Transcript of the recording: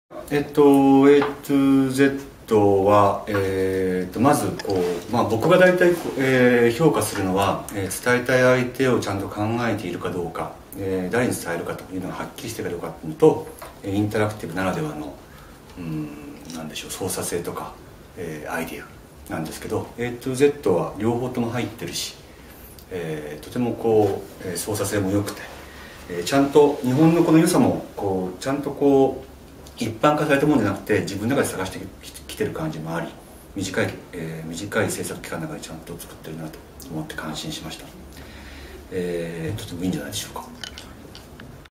A to Z は、まず僕が大体、評価するのは、伝えたい相手をちゃんと考えているかどうか、誰に伝えるかというのがはっきりしているかどうかっていうのと、インタラクティブならではのなんでしょう、操作性とか、アイデアなんですけど、 A to Z は両方とも入ってるし、とても操作性も良くて、ちゃんと日本のこの良さもちゃんと一般化されたものじゃなくて自分の中で探してきてる感じもあり、短い制作期間の中でちゃんと作ってるなと思って感心しました。とてもいいんじゃないでしょうか。